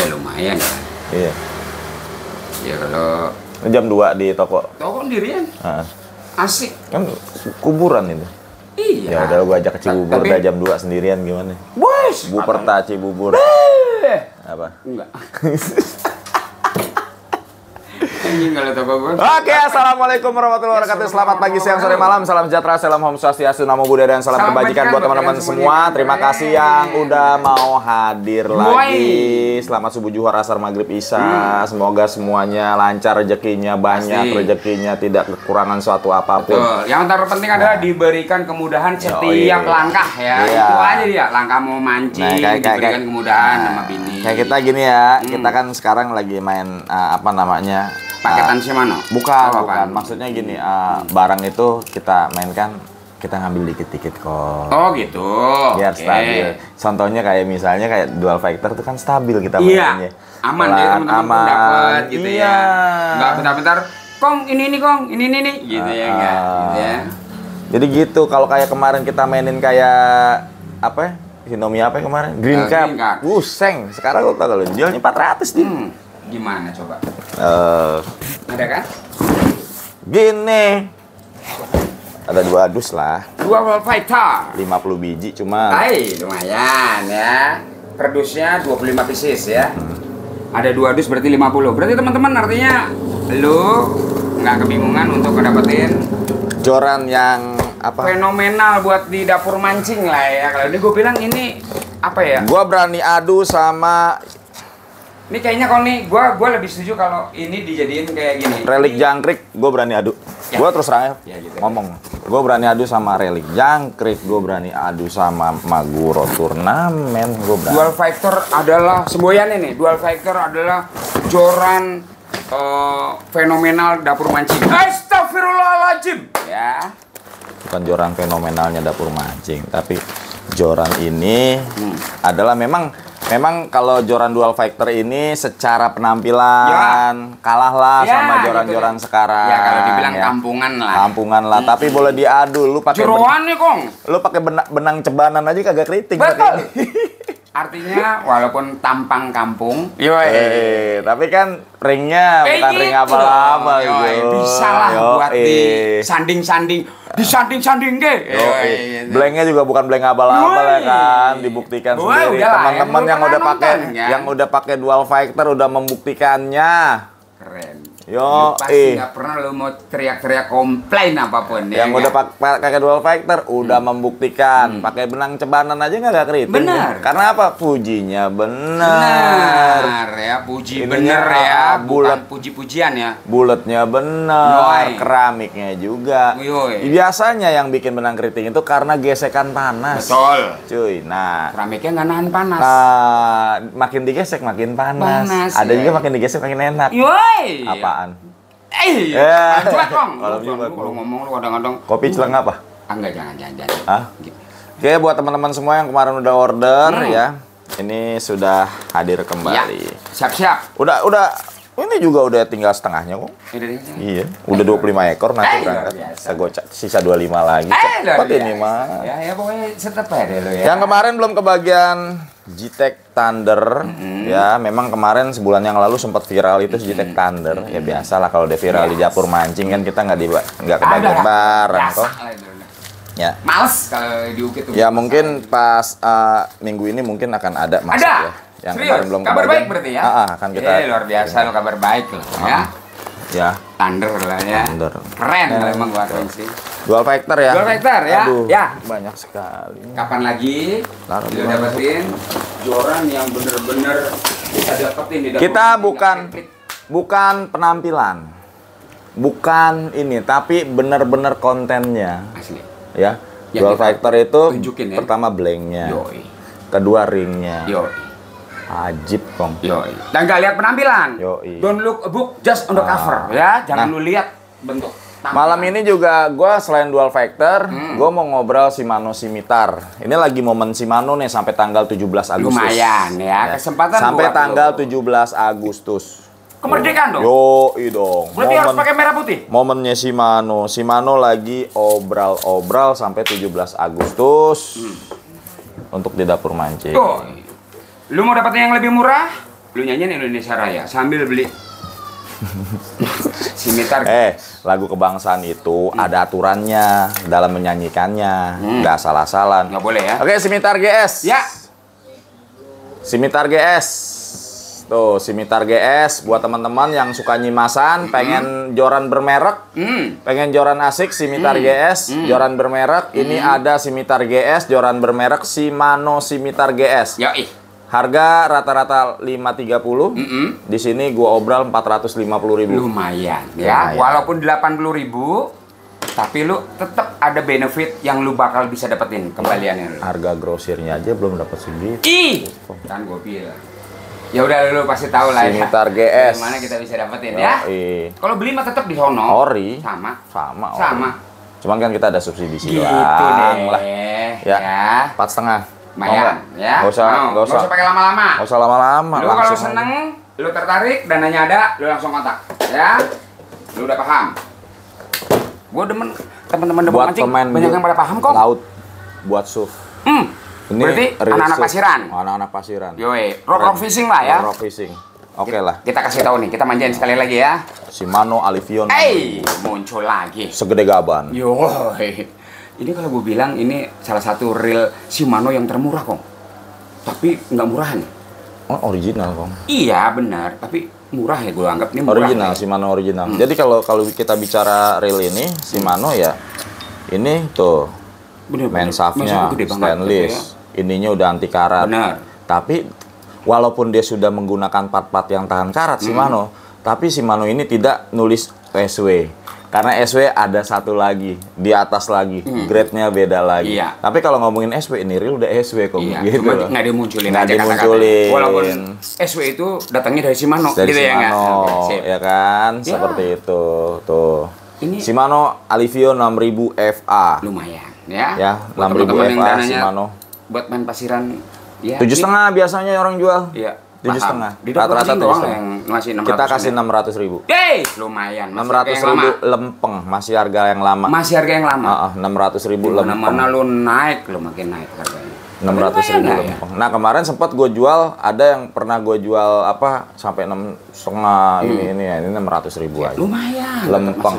lumayan ya. Iya. Ya kalau Jam 2 di toko. toko sendirian. Asik. Kan kuburan itu. Iya. Ya udah gua ajak ke Cibubur Tapi- dah jam 2 sendirian gimana? Bos. Buperta Cibubur. Apa? Enggak. Anjing kalau toko gue. Oke, assalamualaikum warahmatullahi wabarakatuh. Selamat pagi, siang, sore, malam. Salam sejahtera, salam Om Swastiastu, Namo Buddhaya, dan salam Salam kebajikan buat kebajikan teman-teman buat kalian semua. semuanya. Terima kasih yang udah mau hadir Yoi. lagi. Selamat subuh, juhur, asar, maghrib, isya. Semoga semuanya lancar, rezekinya banyak, Pasti. rezekinya tidak kekurangan suatu apapun. Betul. Yang terpenting adalah diberikan kemudahan setiap Yoi. langkah ya. Iya. Itu aja dia. Langkah mau mancing, diberikan kemudahan sama bini. Kayak kita gini ya, kita kan sekarang lagi main apa namanya? Paketan Shimano. Bukan, Oh, bukan. apaan? Maksudnya gini, barang itu kita mainkan, kita ngambil dikit-dikit kok. Oh gitu. Biar Oke. stabil. Contohnya kayak misalnya kayak dual factor itu kan stabil kita Iya. mainnya. Aman Pelan, ya teman-teman pun dapat gitu iya. ya. Enggak bentar-bentar, Kong ini Kong, ini gitu ya enggak. Gitu ya. Jadi gitu, kalau kayak kemarin kita mainin kayak apa ya? Hinomi apa ya kemarin? Green Cap. Green Cap. Buseng. Sekarang lo tau kalau jualnya 400 nih. Gimana coba? Eh, Ada kan? gini. Ada 2 dus lah. Dual fighter. 50 biji cuma. Hai, lumayan ya. Per dusnya 25 pieces ya. Ada 2 dus berarti 50. Berarti teman-teman artinya lu nggak kebingungan untuk ngedapetin Joran yang apa? fenomenal buat di dapur mancing lah ya. Kalau ini gue bilang ini apa ya? Gua berani adu sama Ini kayaknya kalau nih gua lebih setuju kalau ini dijadiin kayak gini. relik Ini- jangkrik, gue berani adu. Ya. Gue terus terang Ya, gitu. ngomong. Gue berani adu sama relik jangkrik, gue berani adu sama Maguro turnamen, gue berani. Dual Fighter adalah semboyan ini. Dual Fighter adalah joran fenomenal dapur mancing. Astagfirullahaladzim. Ya. Bukan joran fenomenalnya dapur mancing, tapi joran ini adalah memang kalau joran dual factor ini secara penampilan kalahlah Ya, sama joran-joran gitu. sekarang. Ya kalau dibilang ya. kampungan lah. Kampungan lah, tapi boleh diadu. Lu pakai Jeroan nih, Kong. lu pakai benang cebanan aja kagak keriting. Betul. berarti. Artinya walaupun tampang kampung, Tapi kan ringnya bukan ring abal-abal gitu. Bisa lah buat di sanding-sanding, disanding-sanding ke. Blanknya juga bukan blank abal-abal ya kan, dibuktikan Woi, sendiri. udah lah, Teman-teman yang yang lu udah pernah pakai nonton, kan? yang udah pakai dual fighter udah membuktikannya. Keren. Yo, Lu pasti nggak pernah lu mau teriak-teriak komplain apapun ya. Yang udah pakai dual fighter udah membuktikan. Pakai benang cebanan aja nggak keriting. Benar. Karena apa? Pujinya benar. Benar ya, puji Ininya bener ya, bulat. bukan puji-pujian ya. Bulatnya benar, Yoi. keramiknya juga. Yoi. Biasanya yang bikin benang keriting itu karena gesekan panas. Betul. Cuy, nah. Keramiknya nggak nahan panas. Makin digesek makin panas. Panas, Ada ya. juga makin digesek makin enak. Yoi. Apaan? Majuat, Kong. Kalau Lu majuat, kalau ngomong lu kadang-kadang. Kopi celeng apa? Enggak, jangan. Hah? Gitu. Oke, buat teman-teman semua yang kemarin udah order ya. Ini sudah hadir kembali. Ya, siap-siap. Udah ini juga udah tinggal setengahnya kok. Iya, udah 25 ekor nanti luar berangkat. biasa. Saya gocak sisa 25 lagi. Luar Cepet ini biasa. mah. Ya pokoknya setep aja deh lu ya. Yang kemarin belum kebagian G-Tech Thunder, ya memang kemarin sebulan yang lalu sempat viral itu G-Tech Thunder. Ya biasalah kalau udah viral di dapur mancing kan kita nggak kebagian barang kok. Ya. Males kalau diukit tuh. Ya mungkin pas minggu ini mungkin akan ada masuk Ada. ya. Yang Serius? kemarin belum Kabar kebagian. baik berarti ya? Akan kita. Luar biasa lo kabar baik loh ya. Ya. Thunder lah ya. Thunder. Keren kalau emang gua akuin sih. Dual factor ya. Dual factor ya. Aduh, Ya. banyak sekali. Kapan lagi Lalu lu gimana? dapetin joran yang bener-bener bisa dapetin di dapur Kita mancing, nggak bukan penampilan. Bukan ini, tapi bener-bener kontennya. asli. Ya. Yang Dual kita factor itu tunjukin ya. pertama blanknya. Yoi. Kedua ringnya. Yoi. Ajib, Kong. Yoi. Dan gak lihat penampilan. Yoi. Don't look a book just on the cover ya. Jangan Nah. lu lihat bentuk. tampilan. Malam ini juga gue selain dual factor, gue mau ngobrol Shimano Scimitar. Ini lagi momen Shimano nih sampai tanggal 17 Agustus. Lumayan ya, kesempatan sampai buat tanggal lu. 17 Agustus. Kemerdekaan dong. Yoi dong. Berarti harus pakai merah putih. Momennya Shimano lagi obral sampai 17 Agustus untuk di dapur mancing. Tuh. Lu mau dapatnya yang lebih murah? lu nyanyiin Indonesia Raya sambil beli Simitar. Lagu kebangsaan itu ada aturannya dalam menyanyikannya, nggak salah-salah. Nggak boleh ya. Oke, Simitar GS. Ya. Simitar GS. Tuh, Simitar GS buat teman-teman yang suka nyimasan, pengen joran bermerek, pengen joran asik, Simitar GS, joran bermerek. Ini ada Simitar GS, joran bermerek Shimano Simitar GS. Yoi. Harga rata-rata 530. Di sini gua obral 450.000. Lumayan ya. Walaupun 80.000, tapi lu tetap ada benefit yang lu bakal bisa dapetin kembaliannya. Harga grosirnya aja belum dapat segitu. Ih, kan gua bilang. Ya udah lu pasti tahu lah ya. Simitar GS. Gimana kita bisa dapetin ya? Kalau beli mah tetap di sono. Ori. Sama. Cuman kan kita ada subsidi gitu silang deh. lah. Ya. 4,5. Lumayan, ya. Nggak usah pakai lama-lama. Nggak usah lama-lama. Lu kalau seneng, lu tertarik, dananya ada, lu langsung kontak, ya. Lu udah paham? Gua demen teman-teman demen mancing, banyak yang pada paham kok. Laut buat surf. Ini berarti anak-anak pasiran. Anak-anak pasiran. Yoi, rock fishing lah ya. Rock fishing. Oke lah. Kita kasih tahu nih, kita manjain sekali lagi ya. Shimano Alivion. Muncul lagi. Segede gaban. Yoi. Ini kalau gue bilang ini salah satu reel Shimano yang termurah kong. Tapi nggak murahan. Oh, original kong. Iya benar, tapi murah ya gue anggap ini murah. Original, ya. Shimano original. Jadi kalau kita bicara reel ini Shimano ya, ini tuh main shaftnya stainless. Ya. Ininya udah anti karat. Benar. Tapi walaupun dia sudah menggunakan part-part yang tahan karat Shimano, tapi Shimano ini tidak nulis SW. Karena SW ada satu lagi, di atas lagi, grade-nya beda lagi. Iya. Tapi kalau ngomongin SW, ini real udah SW kok. Iya, gitu. cuma nggak dimunculin nggak aja dimunculin. Walaupun SW itu datangnya dari Shimano, dari gitu Shimano, ya kan? Ya. Seperti itu. Tuh. Ini Shimano Alivio 6000 FA. lumayan, ya. Ya, 6000 FA Shimano. Buat main pasiran, ya. 7,5 biasanya orang jual. Iya. 7,5. Di Rata-rata doang 7,5. yang masih 600. Kita kasih 600.000. Lumayan. 600.000 lempeng, masih harga yang lama. Masih harga yang lama. 600.000 lempeng. Mana lu naik, lu makin naik harganya. 600.000 lempeng. Nah kemarin sempat gue jual, ada yang pernah gue jual apa sampai 6,5 ini 600.000 aja. Lumayan. Lempeng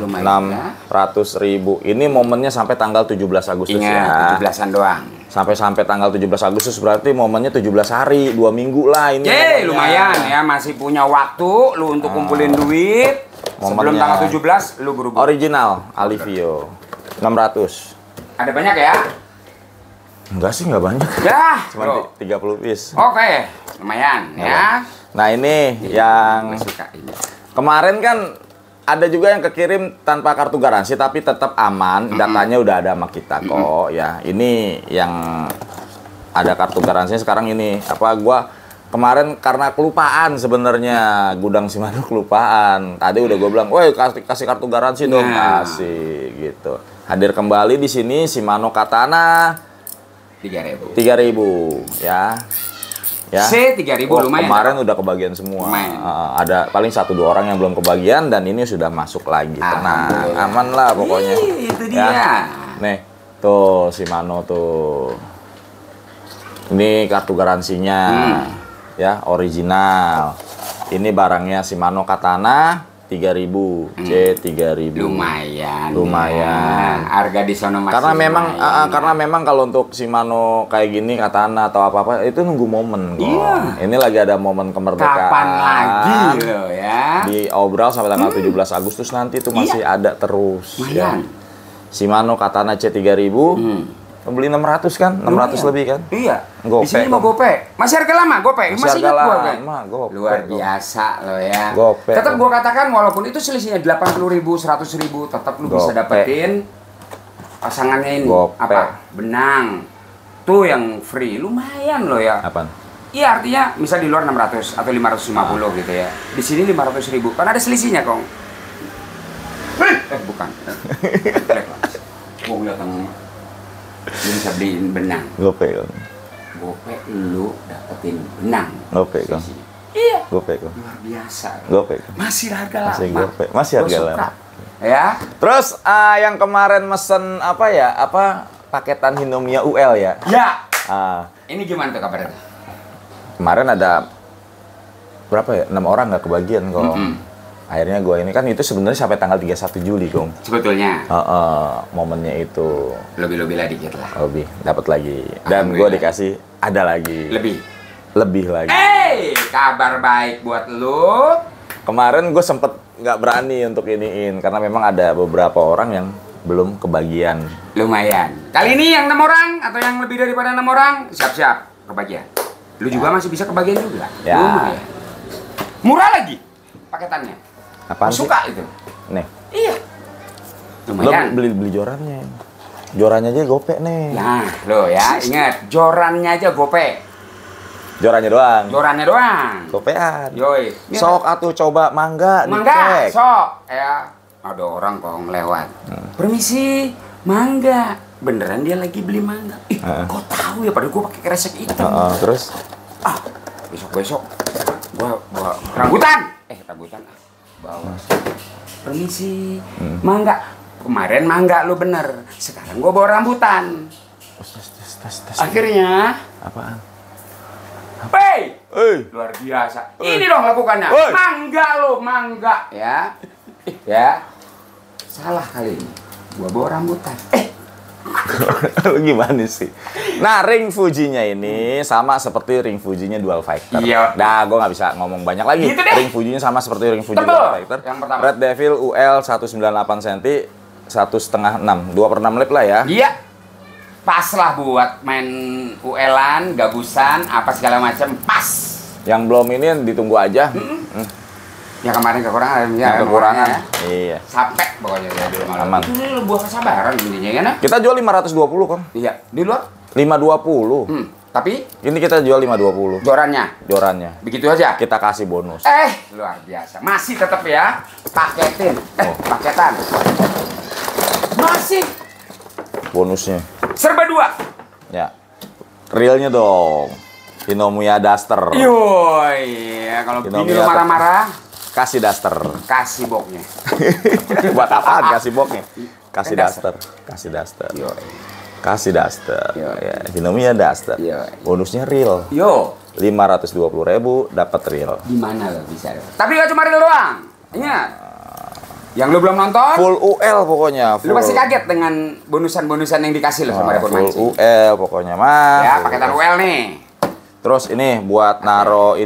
600.000. Ini momennya sampai tanggal 17 Agustus. Ingat, ya. 17-an doang. Sampai tanggal 17 Agustus berarti momennya 17 hari, 2 minggu lah ini. Lumayan ya, masih punya waktu lu untuk kumpulin duit. Sebelum tanggal 17 lu buru-buru. Original Alivio 600. Ada banyak ya? Enggak sih, enggak banyak. Ya, cuma 30 piece. Oke, lumayan ya. Nah, ini yang kemarin kan ada juga yang kekirim tanpa kartu garansi tapi tetap aman, datanya udah ada sama kita kok ya. Ini yang ada kartu garansinya sekarang ini. Gua kemarin karena kelupaan sebenarnya, gudang Shimano kelupaan. Tadi udah gue bilang, "Woi, kasih kartu garansi dong." Kasih gitu. Hadir kembali di sini Shimano Katana 3.000 ya. Ya. C3000 lumayan. Kemarin udah kebagian semua. Ada paling 1-2 orang yang belum kebagian dan ini sudah masuk lagi. Tenang, aman lah pokoknya. Itu dia. Ya. Nih, tuh Shimano tuh. Ini kartu garansinya. Ya, original. Ini barangnya Shimano Katana 3.000, C3000. Lumayan. Harga di sono masih. Karena memang kalau untuk Shimano kayak gini Katana atau apa-apa itu nunggu momen kok. Iya. Ini lagi ada momen kemerdekaan. Kapan lagi loh ya? Di obral sampai tanggal 17 Agustus nanti itu masih ada terus. Lumayan. Ya. Shimano Katana C3000. Beli 600 kan? 600 lebih kan? Iya. Gope. Di sini mau gope. Masih harga lama gope. Masih harga lama. Gope. Luar biasa loh ya. Gope. Tetap gua katakan walaupun itu selisihnya 80.000, 100.000, tetap lu bisa dapetin pasangannya ini. Gope. Apa? Benang. Tuh yang free. Lumayan loh ya. Apaan? Iya, artinya misal di luar 600 atau 550 gitu ya. Di sini 500.000. Kan ada selisihnya, Kong. Bukan. Gua lihat lu bisa beliin benang. Gope. Gope lu dapetin benang. Gope kan. Iya. Gope kan. Luar biasa. Gope. Masih harga lama. Masih gope. Masih harga lama. Ya. Terus yang kemarin mesen paketan Hinomia UL ya? Ya. Ini gimana tuh kabarnya? Kemarin ada berapa ya? 6 orang nggak kebagian kok. Akhirnya gue ini kan itu sebenarnya sampai tanggal 31 Juli, Kong. Sebetulnya. Momennya itu. Lebih-lebih lah dikit lah. Lebih, dapat lagi. Dan gue dikasih ada lagi. Lebih lagi. Kabar baik buat lu. Kemarin gue sempet nggak berani untuk iniin karena memang ada beberapa orang yang belum kebagian. Lumayan. Kali ini yang 6 orang atau yang lebih daripada 6 orang siap-siap kebagian. Lu juga masih bisa kebagian juga. Ya. Lumayan. Murah lagi paketannya. Apaan sih? Suka itu. Nih. Iya. Lo Lumayan. beli jorannya. Jorannya aja gope nih. Nah, lo ya ingat jorannya aja gope. Jorannya doang. Jorannya doang. Gopean. Yoi. Sok atuh coba mangga Mangga, dicek. sok. Ya, ada orang kok lewat. Permisi, mangga. Beneran dia lagi beli mangga. Ih, kok tahu ya padahal gua pakai kresek hitam. Terus? Besok-besok gua bawa rambutan. Rambutan. Bawa. Permisi, mangga. Kemarin mangga lu bener. Sekarang gua bawa rambutan. Akhirnya Apaan? Hey! Luar biasa. Ini dong lakukannya. Mangga lo, mangga. Ya. Ya. Salah kali ini. Gua bawa rambutan. Lu gimana sih? Nah, ring Fujinya ini sama seperti ring Fujinya Dual Fighter. Iya. Nah, gue nggak bisa ngomong banyak lagi. Gitu deh. Ring Fujinya sama seperti ring Fuji Tebel. Dual Fighter. Yang pertama. Red Devil UL 198 cm, 1,5/6, 2/6 lap lah ya. Iya. Pas lah buat main UL-an, gabusan, apa segala macam. Pas. Yang belum ini ditunggu aja. Ya kemarin kekurangan. Yang kekurangan. Ya. Iya. Sampai pokoknya ya di rumah. Aman. Itu buah kesabaran intinya kan. Kita jual 520, Kong. Iya. Di luar? 520. Tapi Ini kita jual 520. Jorannya. begitu aja. Kita kasih bonus. Luar biasa. Masih tetap ya. Paketin. Paketan. Masih. Bonusnya. Serba 2. Ya. Realnya dong. Inomiya Duster. Yoi. Kalau bini lu marah-marah, Kasih Duster. kasih boknya. Buat apaan kasih boknya? Kasih Duster. Duster. Yoi. Kasih Duster. Yoi. Ya, Inomiya Duster. Yoi. Bonusnya real. Yo. 520.000 dapat real. Gimana lo bisa? Tapi gak cuma real doang. Ingat. Yang lu belum nonton, Full UL pokoknya. lu pasti kaget dengan bonusan-bonusan yang dikasih lo sama Dapur Mancing. Full UL pokoknya mah. Ya, paketan UL nih. Terus ini buat naro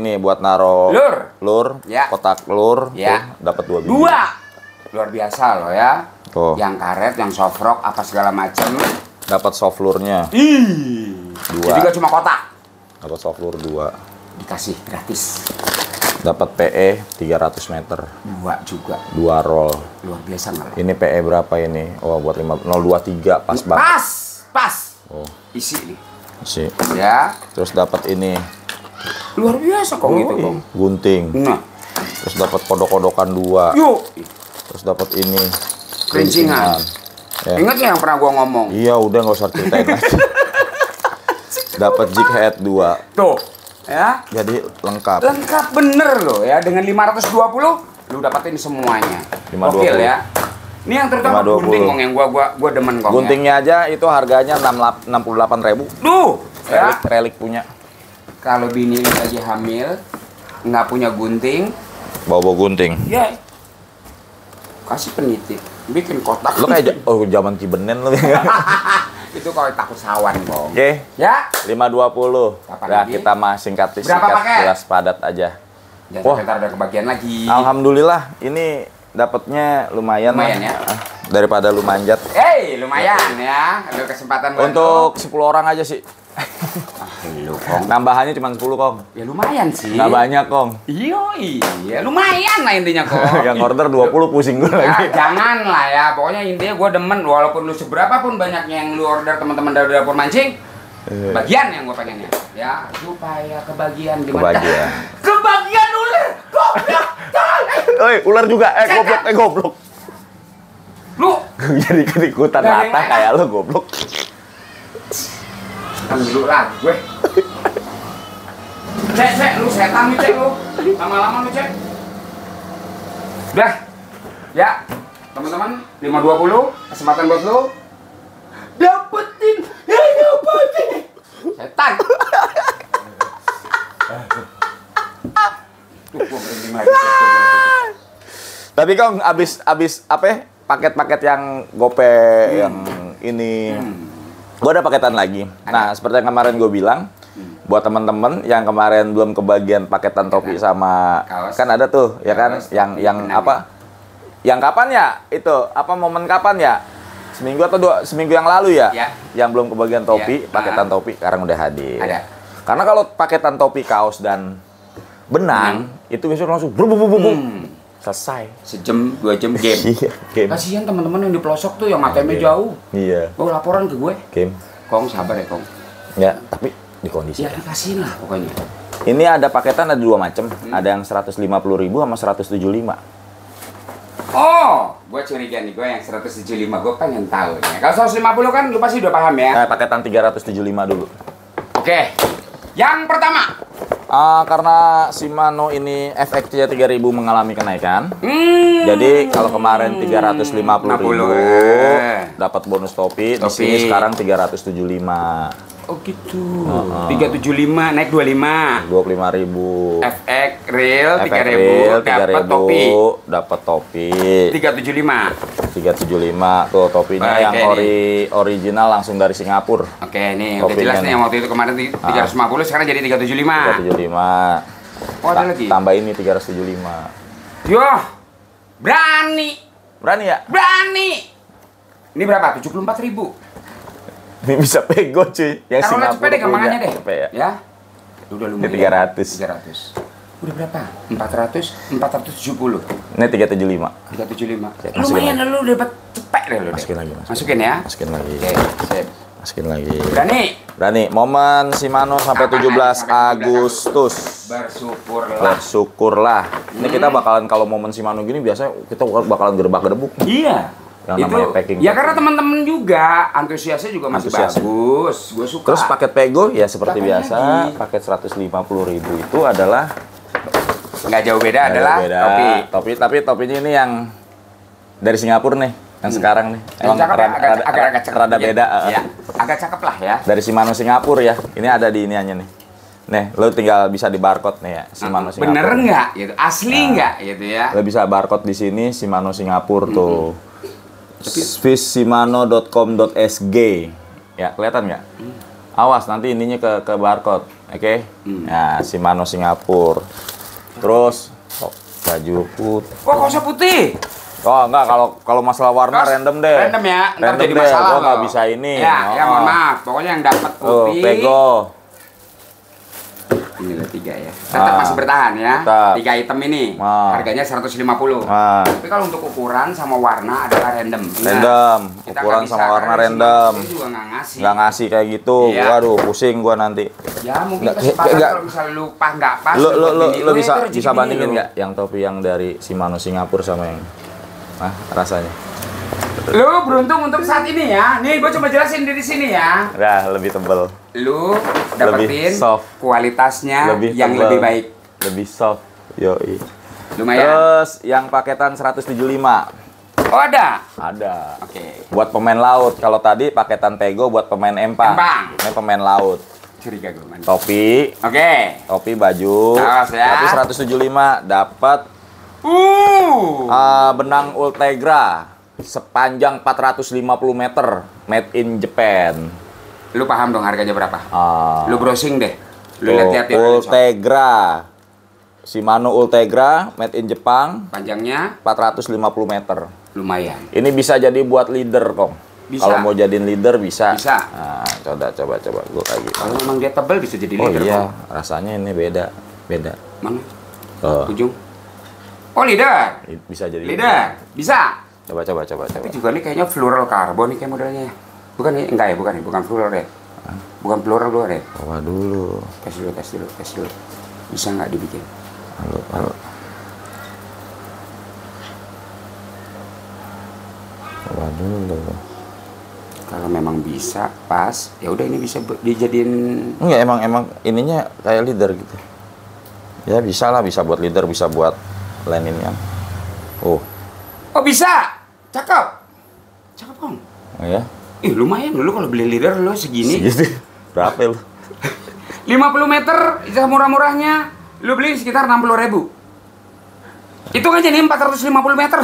lur, Ya. kotak lur, Ya. dapat 2 biji. 2. Luar biasa lo ya. Tuh. Yang karet, yang soft rock, apa segala macam. Dapat soft lurnya. Ih. 2. Jadi gak cuma kotak. Dapat soft lur 2. Dikasih gratis. Dapat PE 300 meter. 2 juga. 2 roll. Luar biasa nggak? Ini PE berapa ini? Oh, buat 023 pas banget. Pas. Oh, Isi nih. sih. Ya. Terus dapat ini. Luar biasa kok gitu kok. Gunting. Nah. Terus dapat kodok-kodokan 2. Yuk. Terus dapat ini. Kerincingan. Ya. Ingat nggak yang pernah gua ngomong? Iya, udah nggak usah ceritain lagi. Dapat jig head 2. Tuh. Ya. Jadi lengkap. Lengkap bener loh ya. Dengan 520 lu dapatin semuanya. 520. Gokil ya. Ini yang terutama 520. gunting kong yang gua demen kong. Guntingnya aja itu harganya 68.000. Duh. Ya. Relik punya. Kalau bini lu lagi hamil nggak punya gunting, Bawa gunting. ya kasih penitip, bikin kotak. Lo kayak zaman Cibenen lo. Itu kalau takut sawan kong. Oke. Ya. 520. Kapan Nah, lagi? kita mah singkat Berapa paket? jelas padat aja. Jangan Wah. sampai ntar ada kebagian lagi. Alhamdulillah ini dapatnya lumayan, Lumayan lah. ya. Daripada lu manjat. Lumayan ya. Ada kesempatan buat Untuk 10 orang aja sih. lu kong. Nambahannya cuma 10, Kong. Ya lumayan sih. Nggak banyak, Kong. Iya, lumayan lah intinya kok. Yang order 20 pusing gue Ya, lagi. jangan lah ya. Pokoknya intinya gue demen walaupun lu seberapa pun banyaknya yang lu order teman-teman dari Dapur Mancing. Bagian yang gue pengennya. Ya, supaya kebagian gimana? Kebagian. Kebagian ular. Goblok. Oi, ular juga. Goblok. Lu Jadi ikutan Nggak ada yang mata lain. kayak lo goblok. kan dulu lah gue. Cek, lu setan nih cek lu. Lama-lama lu cek. Udah. Ya, teman-teman, 520 kesempatan buat lu. Dapetin. Setan. Tuh, gua merinding lagi. Tapi Kong, abis apa ya, paket-paket yang gope yang ini, gue ada paketan lagi. Nah, seperti yang kemarin gue bilang, buat teman-teman yang kemarin belum kebagian paketan topi sama kaos. kan ada tuh, ya kan, Kaos, yang apa? Yang kapan ya? Itu apa momen kapan ya? Seminggu atau seminggu yang lalu ya? Ya. Yang belum kebagian topi, Ya. paketan topi sekarang udah hadir. Ada. Karena kalau paketan topi, kaos dan benang itu biasanya langsung brum brum brum brum. Selesai. Sejam, 2 jam game. Iya, game. Kasihan teman-teman yang di pelosok tuh yang ATM-nya jauh. Iya. Oh, laporan ke gue. Game. Kong sabar ya, Kong. Ya, tapi di kondisi. Ya dikasihin lah pokoknya. Ini ada paketan ada dua macam. Ada yang 150.000 sama 175. Oh, gue curiga nih, gue yang 175, gue pengen tahu nih. Kalau 150 kan lu pasti udah paham ya. Paketan 375 dulu. Oke. Yang pertama. Karena Shimano ini FX-nya 3.000 mengalami kenaikan. Jadi kalau kemarin 350.000 dapat bonus topi, di sini sekarang 375. Oh gitu. 375 naik 25. 25.000. FX real 3.000 dapat 3.000 topi. dapat topi. 375. 375 tuh topinya Baik, yang original langsung dari Singapura. Oke, nih udah Topinya jelas nih nih. yang waktu itu kemarin 350 sekarang jadi 375. 375. Oh, ada lagi. Tambah ini 375. Yoh. Berani. Berani ya? Berani. Ini berapa? 74.000. Ini bisa pego cuy. Yang Taruhlah Singapura cepet deh gampangannya deh. Cepet ya. Ya. Udah Ini lumayan. 300. 300. Udah berapa? 470. Ini 375. 375. Oke, masukin Lumayan lu dapat cepet deh lu deh. Masukin lagi, Masukin ya. Masukin lagi. Oke, sip. Masukin lagi. Berani. Berani. Momen Shimano sampai Kapan 17 aja sampai 17 Agustus. Bersyukurlah. Bersyukurlah. Ini kita bakalan kalau momen Shimano gini biasanya kita bakalan gerbak-gerbuk. Iya. Yang namanya packing. Ya karena teman-teman juga antusiasnya juga masih Antusias. bagus. Gue suka. Terus paket pego ya seperti Apaan biasa, lagi? paket 150.000 itu adalah nggak jauh beda adalah topi. Tapi topinya ini yang dari Singapura nih, yang sekarang nih. Yang cakep ya, agak cakep. rada Ya, beda. ya. Agak cakep lah ya. Dari Shimano Singapura ya. Ini ada di iniannya nih. Nih, lo tinggal bisa di barcode nih ya, Shimano Singapura. Bener nggak? Gitu. Asli nggak? Gitu ya. Lo bisa barcode di sini Shimano Singapura tuh. Shimano.com.sg. Ya, kelihatan nggak? Awas nanti ininya ke barcode, oke? Nah, Shimano Singapura. Terus baju putih. Kok kaosnya putih? Oh, enggak, kalau masalah warna Kaos random deh. Random ya. Ntar Random jadi deh. masalah Gua nggak loh. bisa ini. Ya, ya mohon Oh. maaf. Pokoknya yang dapat Tuh, putih. pego. Ini loh 3 ya. Tetap masih bertahan ya. Tetap. 3 item ini. Ah. Harganya 150. Nah, Tapi kalau untuk ukuran sama warna adalah random. Ingat, random. kita Ukuran nggak sama bisa, warna karena random. Ini juga nggak ngasih. Nggak ngasih kayak gitu. Iya. Waduh, pusing gua nanti. Ya mungkin Nggak, kesempatan nggak. kalau misalnya lu pas nggak pas. Lo buat bini lo lu, bisa itu rezeki bisa bini bandingin lu. nggak yang topi yang dari Shimano Singapura sama yang rasanya? Lu beruntung untuk saat ini ya. Nih, gua coba jelasin di sini ya. Nah, lebih tebel. Lu dapetin soft. kualitasnya yang tebel. lebih baik. Lebih soft. Yoi. Lumayan. Terus yang paketan 175 Oh, ada. ada. Oke. Buat pemain laut. Kalau tadi paketan pego buat pemain empang. Empang. Ini pemain laut. Curiga gue man. Topi, Oke. topi baju. Kaos ya. Tapi 175 dapat benang Ultegra sepanjang 450 meter made in Japan. Lu paham dong harganya berapa? Ah, Lu browsing deh. Lu tuh, lihat-lihat ya. Ultegra. Shimano Ultegra made in Jepang Panjangnya 450 meter. lumayan. Ini bisa jadi buat leader, Kong. Bisa. Kalau mau jadiin leader bisa. Bisa. Nah, coba gua kayak gitu. Kalau memang dia tebel bisa jadi Oh leader. iya, Kok. rasanya ini beda. Mana? Oh, Ujung. Oh, leader. bisa jadi Leader. Bisa. Coba. Tapi juga nih kayaknya floral carbon nih kayak modelnya. Bukan nih, enggak ya, bukan floral deh. Bukan floral dulu deh. Coba dulu. Tes dulu. Bisa nggak dibikin? Halo. Coba dulu. Kalau memang bisa, pas, ya udah ini bisa dijadiin. Enggak, emang ininya kayak leader gitu. Ya bisa lah, bisa buat leader, bisa buat lainnya. Oh bisa. Cakep Kong. ya. Ih, lumayan dulu kalau beli leader lo segini. Segitu. Berapa lu? 50 meter, murah-murahnya. Lu beli sekitar 60.000. Itu aja nih 450 meter.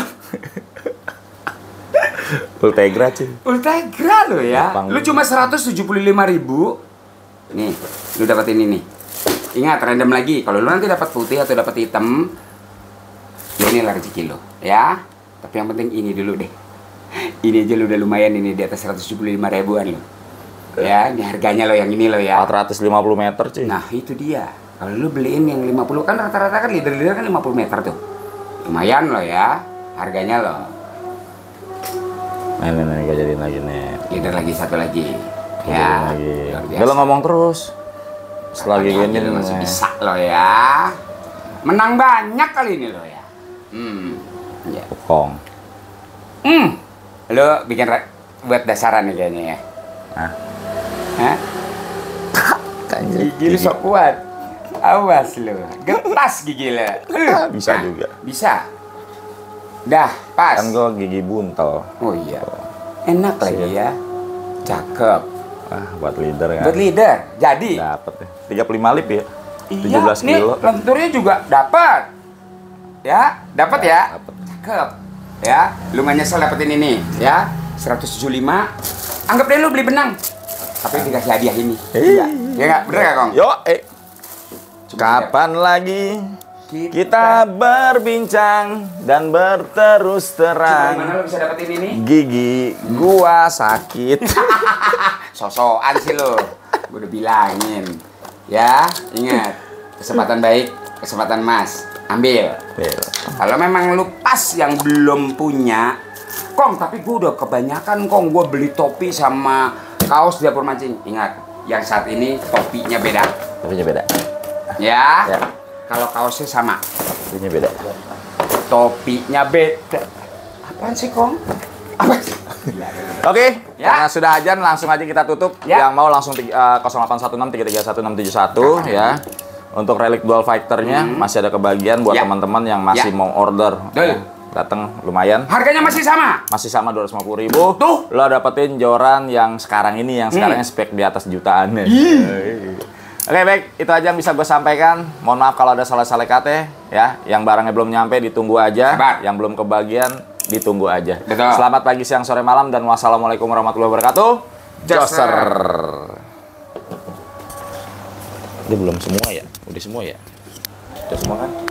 Ultegra cuy. Ultegra lo ya. Jepang. Lu cuma 175.000. Nih, lu dapat ini nih. Ingat, random lagi. Kalau lu nanti dapat putih atau dapat hitam, ya inilah rezeki lo, ya. Tapi yang penting ini dulu deh. Ini aja lu udah lumayan ini di atas 175.000-an lo. Ya, ini harganya lo yang ini lo ya. 450 meter cuy. Nah, itu dia. Kalau lu beliin yang 50 kan rata-rata kan leader-leader kan 50 meter tuh. Lumayan lo ya. Harganya lo. Nah, ini gue jadiin lagi nih. Leader lagi satu lagi. Jadiin Ya. lagi. Luar biasa. Udah lo ngomong terus. Setelah Apanya gini aja lu masih nih. bisa lo ya. Menang banyak kali ini lo ya. Ya. Kong. Lo bikin buat dasaran nih kayaknya ya. Hah? Hah? Gigi lu sok kuat. Awas lo. Getas gigi lo. Bisa juga. Bisa. Dah, pas. Kan gue gigi buntel. Oh iya. Enak lagi ya. Cakep. Buat leader kan. Buat leader. Jadi. Dapat ya. 35 lip ya. Iya, 17 nih kilo. lenturnya juga dapat. Ya, dapat ya. Dapat. Cakep. Ya, lu nggak nyesel dapetin ini, ya. 175. Anggap deh lu beli benang. Tapi dikasih hadiah ini. Iya. Ya nggak? Bener nggak, Kong? Yo, Coba kapan lagi kita berbincang dan berterus Coba terang? gimana lu bisa dapetin ini? Gigi gua sakit. Sosokan sih lu. Gue udah bilangin. Ya, ingat. Kesempatan baik, kesempatan emas. Ambil. Kalau memang lu pas yang belum punya, Kong, tapi gue udah kebanyakan, Kong. Gue beli topi sama kaos di dapur mancing. Ingat, yang saat ini topinya beda. Topinya beda. Ya. Ya. Kalau kaosnya sama. Topinya beda. Topinya beda. Apaan sih, Kong? Apa sih? Oke, Ya. karena sudah ajan langsung aja kita tutup. Ya. Yang mau langsung 0816331671 ya. Untuk relic dual fighternya masih ada kebagian buat Ya. teman-teman yang masih Ya. mau order. Betul. Datang lumayan. Harganya masih sama. Masih sama 250.000. Tuh. Lo dapetin joran yang sekarang ini yang sekarangnya spek di atas jutaan. Oke, baik, itu aja yang bisa gue sampaikan. Mohon maaf kalau ada salah-salah kata ya. Yang barangnya belum nyampe ditunggu aja. Sabar. Yang belum kebagian ditunggu aja. Betul. Selamat pagi, siang, sore, malam, dan wassalamualaikum warahmatullahi wabarakatuh. Joser. Dia belum semua ya? Udah semua ya? Udah semua kan?